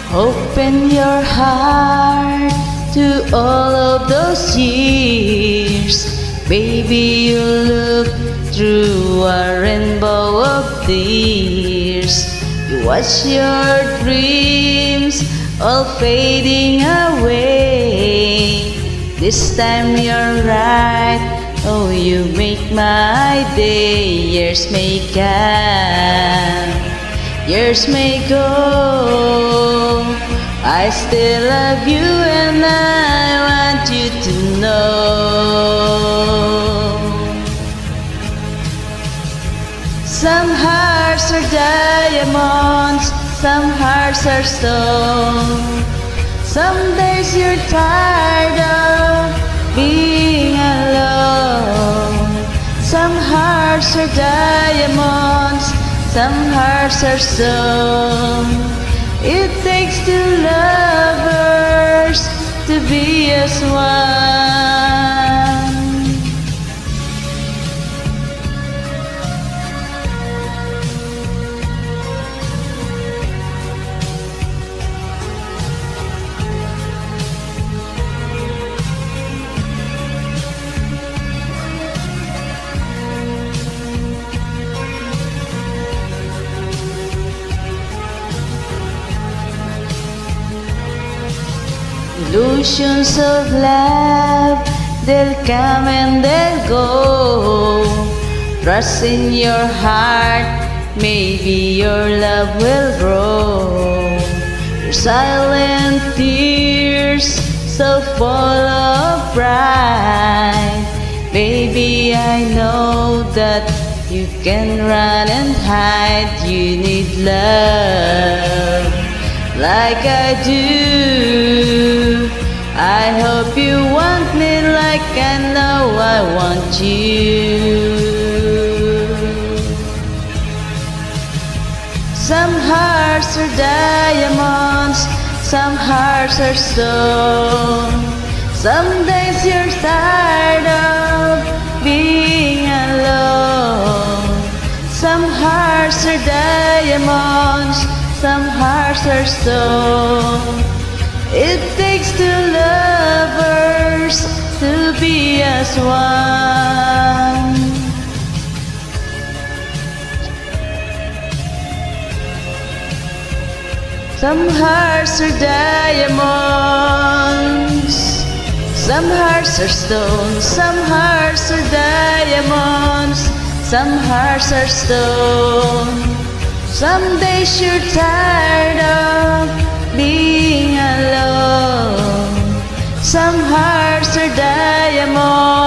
Open your heart to all of those years. Baby, you look through a rainbow of tears. You watch your dreams all fading away. This time you're right, oh, you make my day. Years may come, years may go, I still love you and I want you to know. Some hearts are diamonds, some hearts are stone. Some days you're tired of being alone. Some hearts are diamonds, some hearts are stone. It takes two lovers to be as one. Illusions of love, they'll come and they'll go. Trust in your heart, maybe your love will grow. Your silent tears, so full of pride. Baby, I know that you can run and hide. You need love like I do. I hope you want me like I know I want you. Some hearts are diamonds, some hearts are stone. Some days you're tired of being alone. Some hearts are diamonds, some hearts are stone. It takes two lovers to be as one. Some hearts are diamonds, some hearts are stone. Some hearts are diamonds, some hearts are stone. Some days you're tired of being alone. Some hearts are diamonds,